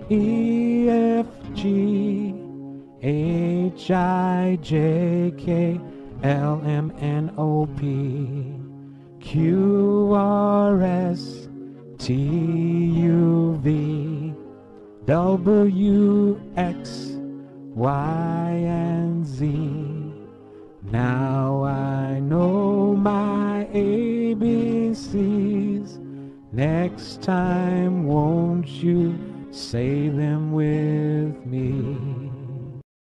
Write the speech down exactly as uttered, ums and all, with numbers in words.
E, F, G, H, I, J, K, L, M, N, O, P, Q, R, S, T, U, V, W, X, Y, and Z. Now I know my A B Cs. Next time, won't you say them with me?